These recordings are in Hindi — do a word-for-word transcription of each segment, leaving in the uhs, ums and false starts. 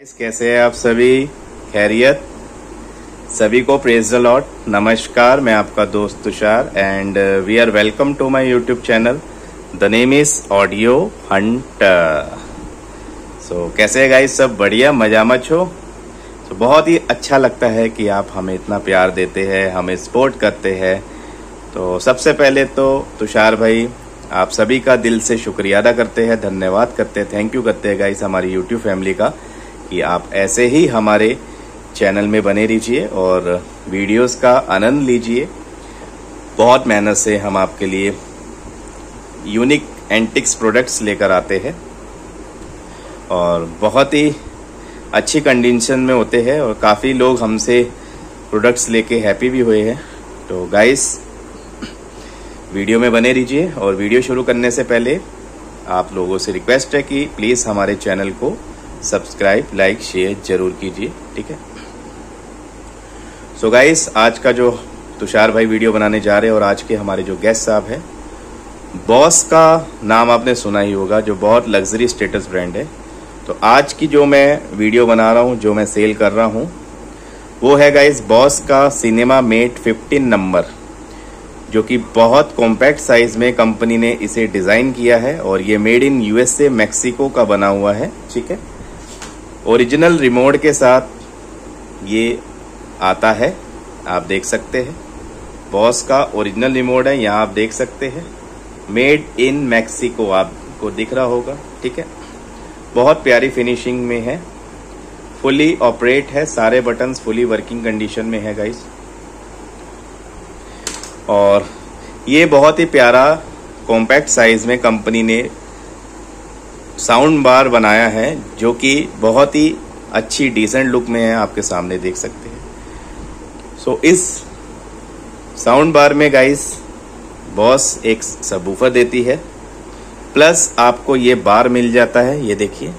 कैसे हैं आप सभी? खैरियत? सभी को प्रेज द लॉर्ड। नमस्कार, मैं आपका दोस्त Tushar and we are welcome to my YouTube channel. The name is audio hunter. So कैसे हैं गाइस? सब बढ़िया, मजा मच हो? तो बहुत ही अच्छा लगता है कि आप हमें इतना प्यार देते हैं, हमें सपोर्ट करते हैं। तो सबसे पहले तो तुषार भाई आप सभी का दिल से शुक्रिया अदा करते हैं, धन्यवाद करते हैं, थैंक यू करते हैं गाइस हमारी यूट्यूब फैमिली का कि आप ऐसे ही हमारे चैनल में बने रहिए और वीडियोस का आनंद लीजिए। बहुत मेहनत से हम आपके लिए यूनिक एंटिक्स प्रोडक्ट्स लेकर आते हैं और बहुत ही अच्छी कंडीशन में होते हैं और काफ़ी लोग हमसे प्रोडक्ट्स लेके हैप्पी भी हुए हैं। तो गाइस वीडियो में बने रहिए और वीडियो शुरू करने से पहले आप लोगों से रिक्वेस्ट है कि प्लीज़ हमारे चैनल को सब्सक्राइब, लाइक, शेयर जरूर कीजिए, ठीक है। सो so गाइस आज का जो तुषार भाई वीडियो बनाने जा रहे हैं और आज के हमारे जो गेस्ट साहब हैं, बॉस का नाम आपने सुना ही होगा, जो बहुत लग्जरी स्टेटस ब्रांड है। तो आज की जो मैं वीडियो बना रहा हूँ, जो मैं सेल कर रहा हूँ, वो है गाइस बॉस का सिनेमा मेट फिफ्टीन नंबर, जो कि बहुत कॉम्पैक्ट साइज में कंपनी ने इसे डिजाइन किया है और ये मेड इन यूएसए मैक्सिको का बना हुआ है, ठीक है। ओरिजिनल रिमोट के साथ ये आता है, आप देख सकते हैं। बॉस का ओरिजिनल रिमोट है, यहाँ आप देख सकते हैं, मेड इन मैक्सिको आपको दिख रहा होगा, ठीक है। बहुत प्यारी फिनिशिंग में है, फुली ऑपरेट है, सारे बटन्स फुली वर्किंग कंडीशन में है गाइस। और ये बहुत ही प्यारा कॉम्पैक्ट साइज में कंपनी ने साउंड बार बनाया है, जो कि बहुत ही अच्छी डिसेंट लुक में है, आपके सामने देख सकते हैं। सो so, इस साउंड बार में गाइस बॉस एक सबवूफर देती है, प्लस आपको ये बार मिल जाता है। ये देखिए,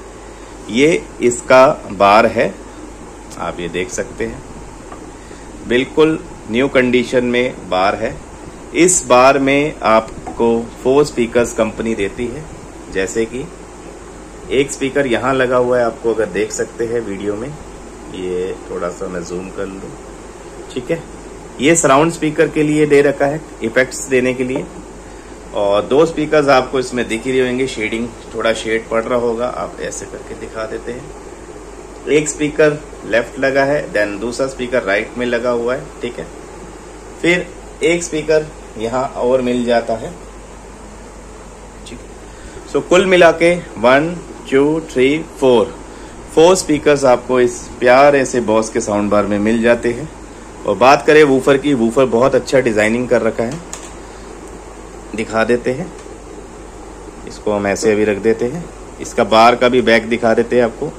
ये इसका बार है, आप ये देख सकते हैं, बिल्कुल न्यू कंडीशन में बार है। इस बार में आपको फोर स्पीकर्स कंपनी देती है, जैसे कि एक स्पीकर यहाँ लगा हुआ है, आपको अगर देख सकते हैं वीडियो में, ये थोड़ा सा मैं जूम कर लूँ, ठीक है। ये सराउंड स्पीकर के लिए दे रखा है, इफेक्ट्स देने के लिए। और दो स्पीकर्स आपको इसमें दिख ही होंगे, शेडिंग थोड़ा शेड पड़ रहा होगा, आप ऐसे करके दिखा देते हैं। एक स्पीकर लेफ्ट लगा है, देन दूसरा स्पीकर राइट में लगा हुआ है, ठीक है। फिर एक स्पीकर यहाँ और मिल जाता है, ठीक है। सो कुल मिला के one two three four four speakers आपको इस प्यारे से बॉस के साउंड बार में मिल जाते हैं। और बात करें वूफर की, वूफर बहुत अच्छा डिजाइनिंग कर रखा है, दिखा देते हैं। इसको हम ऐसे अभी रख देते हैं, इसका बार का भी बैक दिखा देते हैं आपको।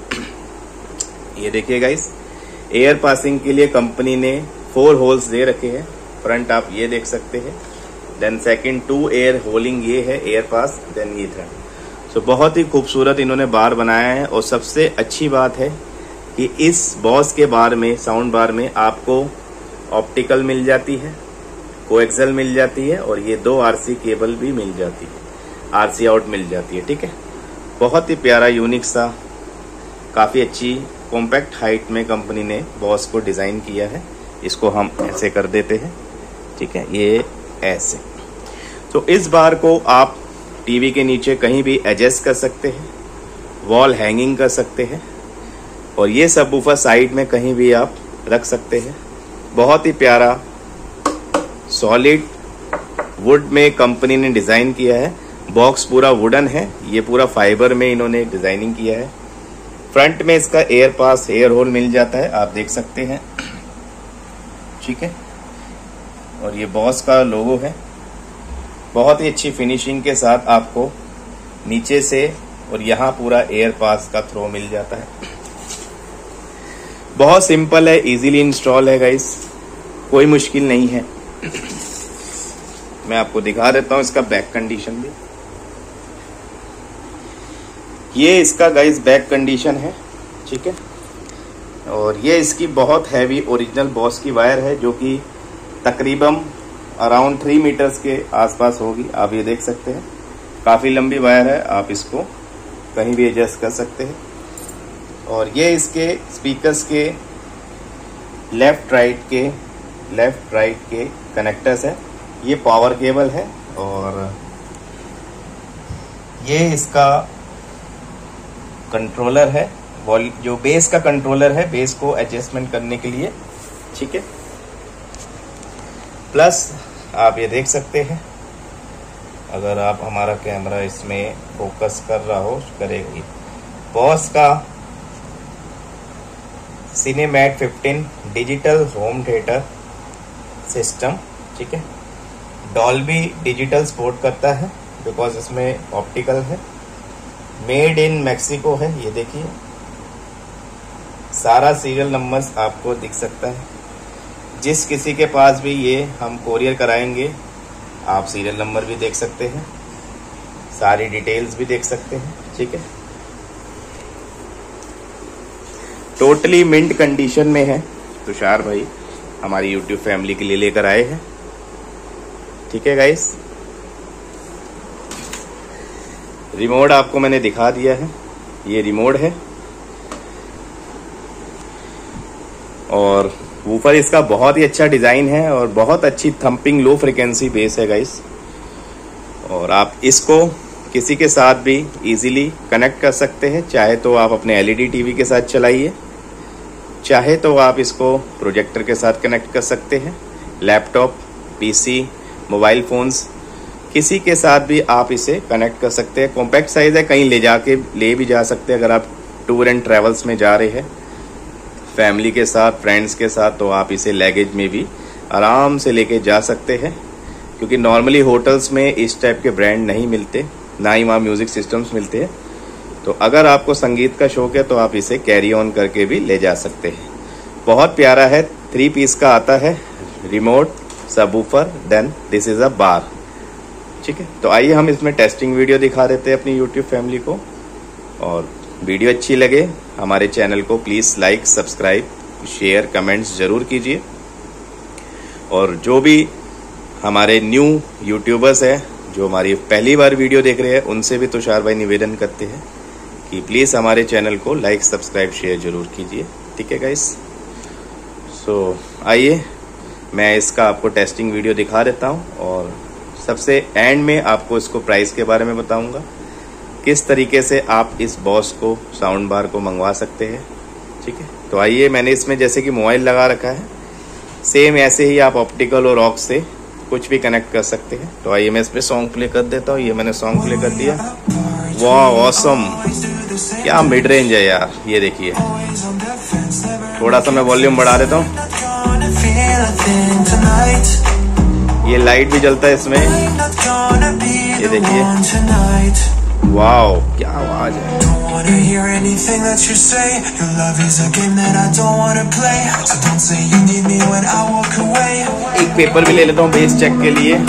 ये देखिए गाइस, एयर पासिंग के लिए कंपनी ने फोर होल्स दे रखे हैं। फ्रंट आप ये देख सकते हैं, then second to air holing ये है एयर पास, देन ये थर्ड। सो बहुत ही खूबसूरत इन्होंने बार बनाया है। और सबसे अच्छी बात है कि इस बॉस के बार में, साउंड बार में, आपको ऑप्टिकल मिल जाती है, कोएक्सल मिल जाती है और ये दो आरसी केबल भी मिल जाती है, आरसी आउट मिल जाती है, ठीक है। बहुत ही प्यारा यूनिक सा, काफी अच्छी कॉम्पैक्ट हाइट में कंपनी ने बॉस को डिजाइन किया है। इसको हम ऐसे कर देते हैं, ठीक है, ये ऐसे। तो इस बार को आप टीवी के नीचे कहीं भी एडजस्ट कर सकते हैं, वॉल हैंगिंग कर सकते हैं और ये सबवूफर साइड में कहीं भी आप रख सकते हैं। बहुत ही प्यारा सॉलिड वुड में कंपनी ने डिजाइन किया है। बॉक्स पूरा वुडन है, ये पूरा फाइबर में इन्होंने डिजाइनिंग किया है। फ्रंट में इसका एयर पास, एयर होल मिल जाता है, आप देख सकते हैं, ठीक है। और ये बॉस का लोगो है, बहुत ही अच्छी फिनिशिंग के साथ आपको नीचे से और यहाँ पूरा एयर पास का थ्रो मिल जाता है। बहुत सिंपल है, इजीली इंस्टॉल है गाइस, कोई मुश्किल नहीं है। मैं आपको दिखा देता हूँ इसका बैक कंडीशन भी। ये इसका गाइस बैक कंडीशन है, ठीक है। और ये इसकी बहुत हैवी ओरिजिनल बॉस की वायर है, जो कि तकरीबन अराउंड थ्री मीटर्स के आसपास होगी, आप ये देख सकते हैं। काफ़ी लंबी वायर है, आप इसको कहीं भी एडजस्ट कर सकते हैं। और ये इसके स्पीकर्स के लेफ्ट राइट के लेफ्ट राइट के कनेक्टर्स है। ये पावर केबल है और ये इसका कंट्रोलर है, जो बेस का कंट्रोलर है, बेस को एडजस्टमेंट करने के लिए, ठीक है। प्लस आप ये देख सकते हैं, अगर आप हमारा कैमरा इसमें फोकस कर रहा हो करेगी, बॉस का cinemate fifteen digital home theatre system, ठीक है। डॉल्बी डिजिटल सपोर्ट करता है बिकॉज इसमें ऑप्टिकल है। मेड इन मैक्सिको है, ये देखिए सारा सीरियल नंबर्स आपको दिख सकता है। जिस किसी के पास भी ये हम कोरियर कराएंगे, आप सीरियल नंबर भी देख सकते हैं, सारी डिटेल्स भी देख सकते हैं, ठीक है। टोटली मिंट कंडीशन में है, तुषार भाई हमारी यूट्यूब फैमिली के लिए लेकर आए हैं, ठीक है गाइस। रिमोट आपको मैंने दिखा दिया है, ये रिमोट है और वूफर इसका बहुत ही अच्छा डिजाइन है और बहुत अच्छी थंपिंग लो फ्रिक्वेंसी बेस है गाइस। और आप इसको किसी के साथ भी इजीली कनेक्ट कर सकते हैं, चाहे तो आप अपने एलईडी टीवी के साथ चलाइए, चाहे तो आप इसको प्रोजेक्टर के साथ कनेक्ट कर सकते हैं, लैपटॉप, पीसी, मोबाइल फोन्स, किसी के साथ भी आप इसे कनेक्ट कर सकते हैं। कॉम्पैक्ट साइज है, कहीं ले जाके ले भी जा सकते हैं। अगर आप टूर एंड ट्रैवल्स में जा रहे हैं फैमिली के साथ, फ्रेंड्स के साथ, तो आप इसे लगेज में भी आराम से लेके जा सकते हैं, क्योंकि नॉर्मली होटल्स में इस टाइप के ब्रांड नहीं मिलते, ना ही वहाँ म्यूजिक सिस्टम्स मिलते हैं। तो अगर आपको संगीत का शौक है तो आप इसे कैरी ऑन करके भी ले जा सकते हैं। बहुत प्यारा है, थ्री पीस का आता है, remote, subwoofer, then this is a bar, ठीक है। तो आइए हम इसमें टेस्टिंग वीडियो दिखा देते हैं अपनी यूट्यूब फैमिली को। और वीडियो अच्छी लगे हमारे चैनल को please like, subscribe, share, comments ज़रूर कीजिए। और जो भी हमारे न्यू यूट्यूबर्स हैं जो हमारी पहली बार वीडियो देख रहे हैं, उनसे भी तुषार भाई निवेदन करते हैं कि प्लीज़ हमारे चैनल को लाइक, सब्सक्राइब, शेयर ज़रूर कीजिए, ठीक है गाइस। सो आइए मैं इसका आपको टेस्टिंग वीडियो दिखा देता हूँ और सबसे एंड में आपको इसको प्राइस के बारे में बताऊंगा, किस तरीके से आप इस बॉस को साउंड बार को मंगवा सकते हैं, ठीक है। तो आइए, मैंने इसमें जैसे कि मोबाइल लगा रखा है, सेम ऐसे ही आप ऑप्टिकल और ऑक्स से कुछ भी कनेक्ट कर सकते हैं। तो आइए मैं इस पर सॉन्ग प्ले कर देता हूँ। ये मैंने सॉन्ग प्ले कर दिया। वाह ऑसम, क्या मिड रेंज है यार, ये देखिए। थोड़ा सा मैं वॉल्यूम बढ़ा देता हूँ, ये लाइट भी जलता है इसमें, ये देखिए। वाओ क्या आवाज है। एक पेपर भी ले लेता हूँ बेस चेक के लिए।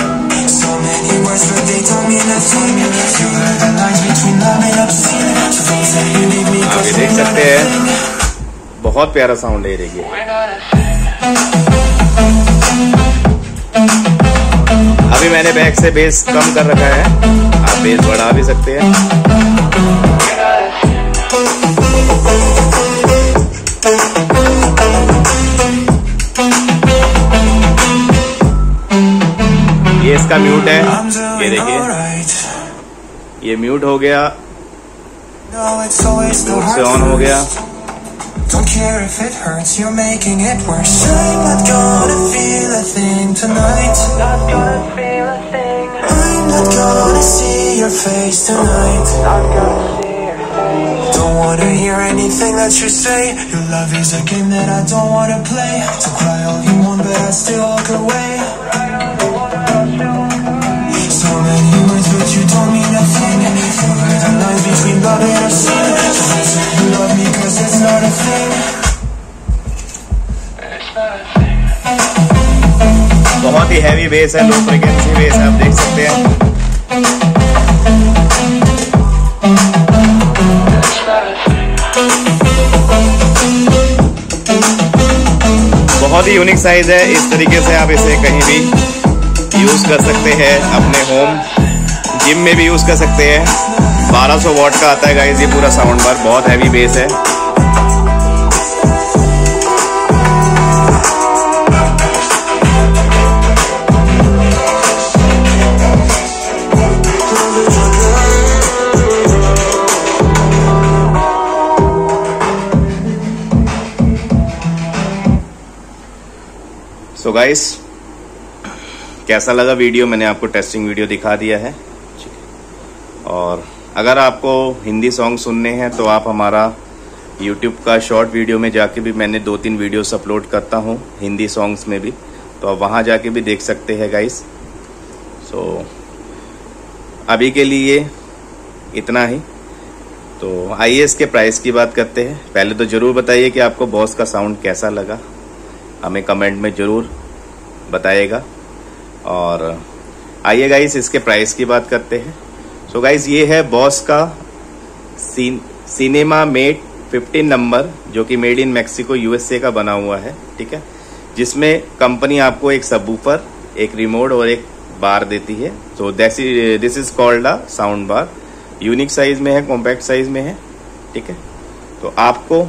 आप ये देख सकते हैं, बहुत प्यारा साउंड है। देखिए अभी मैंने बैक से बेस कम कर रखा है, आप बेस बढ़ा भी सकते हैं। ये इसका म्यूट है, ये देखिए, ये म्यूट हो गया, म्यूट से ऑन हो गया। Don't care if it hurts, you're making it worse. I'm not gonna feel a thing tonight. Not gonna feel a thing. I'm not gonna see your face tonight. Not gonna see your face. Don't wanna hear anything that you say. Your love is a game that I don't wanna play. So cry all you want, but I still walk away. So many words, but you don't mean a thing. You read the lines between love and obscene. So don't say you love me, cause it's not a thing. बहुत ही हैवी बेस है, लो फ्रीक्वेंसी बेस है, आप देख सकते हैं। बहुत ही यूनिक साइज है, इस तरीके से आप इसे कहीं भी यूज कर सकते हैं, अपने होम जिम में भी यूज कर सकते हैं। बारह सौ वॉट का आता है गाइस ये पूरा साउंड बार, बहुत हैवी बेस है। तो गाइस कैसा लगा वीडियो, मैंने आपको टेस्टिंग वीडियो दिखा दिया है। और अगर आपको हिंदी सॉन्ग सुनने हैं तो आप हमारा यूट्यूब का शॉर्ट वीडियो में जाके भी मैंने दो तीन वीडियोस अपलोड करता हूँ हिंदी सॉन्ग्स में भी, तो आप वहाँ जाके भी देख सकते हैं गाइस। सो अभी के लिए इतना ही। तो आइए इसके प्राइस की बात करते हैं। पहले तो ज़रूर बताइए कि आपको बॉस का साउंड कैसा लगा, हमें कमेंट में ज़रूर बताइएगा। और आइए गाइस इसके प्राइस की बात करते हैं। सो so गाइस ये है बॉस का scene, cinema met fifteen number, जो कि मेड इन मैक्सिको यूएसए का बना हुआ है, ठीक है, जिसमें कंपनी आपको एक सबवूफर, एक रिमोट और एक बार देती है। So this is called a sound bar. Unique size में है, कॉम्पैक्ट साइज में है, ठीक है। तो आपको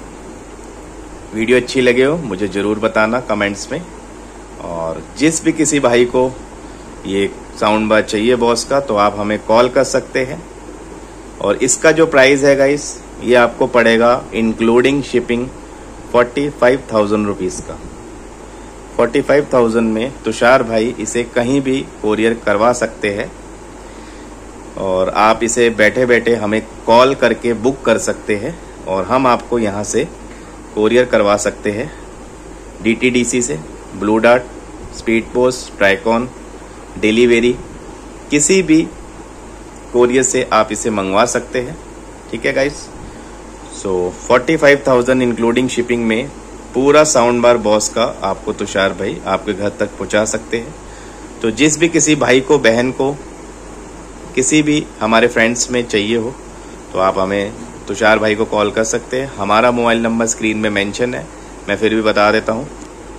वीडियो अच्छी लगे हो मुझे ज़रूर बताना कमेंट्स में। और जिस भी किसी भाई को ये साउंड बार चाहिए बॉस का, तो आप हमें कॉल कर सकते हैं। और इसका जो प्राइस है गाइस, ये आपको पड़ेगा including shipping forty five thousand rupees का। फोर्टी फाइव थाउजेंड में तुषार भाई इसे कहीं भी कोरियर करवा सकते हैं। और आप इसे बैठे बैठे हमें कॉल करके बुक कर सकते हैं और हम आपको यहाँ से कोरियर करवा सकते हैं डीटीडीसी से, blue dart, speed post, Trackon, delivery, किसी भी कोरियर से आप इसे मंगवा सकते हैं, ठीक है guys. So forty five thousand including shipping में पूरा साउंड बार बॉस का आपको तुषार भाई आपके घर तक पहुंचा सकते हैं। तो जिस भी किसी भाई को, बहन को, किसी भी हमारे फ्रेंड्स में चाहिए हो तो आप हमें तुषार भाई को कॉल कर सकते हैं। हमारा मोबाइल नंबर स्क्रीन में मेंशन है, मैं फिर भी बता देता हूँ,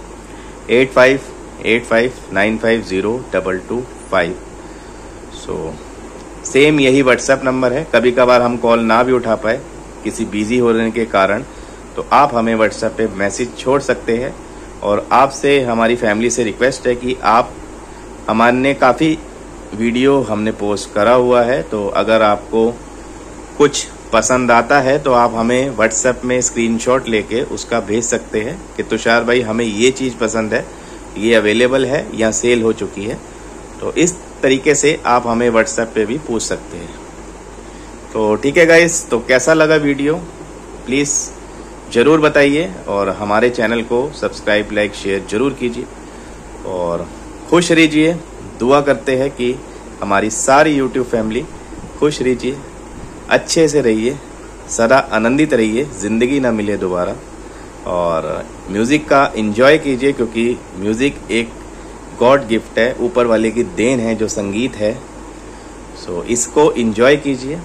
eight five eight five nine five zero double two five. So same यही व्हाट्सएप नंबर है। कभी कभार हम कॉल ना भी उठा पाए किसी बिजी होने के कारण, तो आप हमें व्हाट्सएप पे मैसेज छोड़ सकते हैं। और आपसे, हमारी फैमिली से रिक्वेस्ट है कि आप, हमारे काफ़ी वीडियो हमने पोस्ट करा हुआ है, तो अगर आपको कुछ पसंद आता है तो आप हमें व्हाट्सएप में स्क्रीनशॉट लेके उसका भेज सकते हैं कि तुषार भाई हमें ये चीज़ पसंद है, ये अवेलेबल है या सेल हो चुकी है। तो इस तरीके से आप हमें व्हाट्सएप पे भी पूछ सकते हैं। तो ठीक है गाइस, तो कैसा लगा वीडियो प्लीज़ ज़रूर बताइए और हमारे चैनल को सब्सक्राइब, लाइक, शेयर ज़रूर कीजिए और खुश रहिए। दुआ करते हैं कि हमारी सारी यूट्यूब फैमिली खुश रहिए, अच्छे से रहिए, सदा आनंदित रहिए, ज़िंदगी ना मिले दोबारा। और म्यूज़िक का एंजॉय कीजिए, क्योंकि म्यूज़िक एक गॉड गिफ्ट है, ऊपर वाले की देन है जो संगीत है। सो इसको एंजॉय कीजिए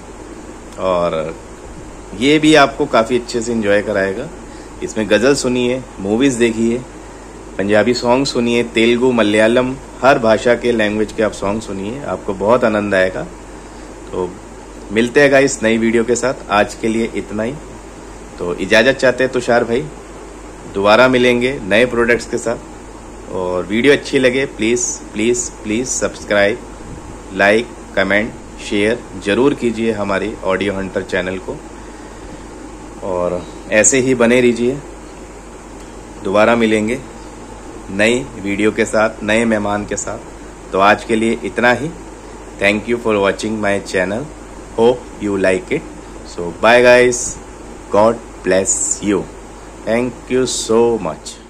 और ये भी आपको काफ़ी अच्छे से एंजॉय कराएगा। इसमें गज़ल सुनिए, मूवीज़ देखिए, पंजाबी सॉन्ग सुनिए, तेलुगु, मलयालम, हर भाषा के लैंग्वेज के आप सॉन्ग सुनिए, आपको बहुत आनंद आएगा। तो मिलते हैं गाइस नई वीडियो के साथ। आज के लिए इतना ही। तो इजाज़त चाहते हैं तुषार भाई, दोबारा मिलेंगे नए प्रोडक्ट्स के साथ। और वीडियो अच्छी लगे please please please subscribe, like, comment, share ज़रूर कीजिए हमारी ऑडियो हंटर चैनल को। और ऐसे ही बने रहिए। दोबारा मिलेंगे नई वीडियो के साथ, नए मेहमान के साथ। तो आज के लिए इतना ही। Thank you for watching my channel, hope you like it. So bye guys, God bless you. Thank you so much.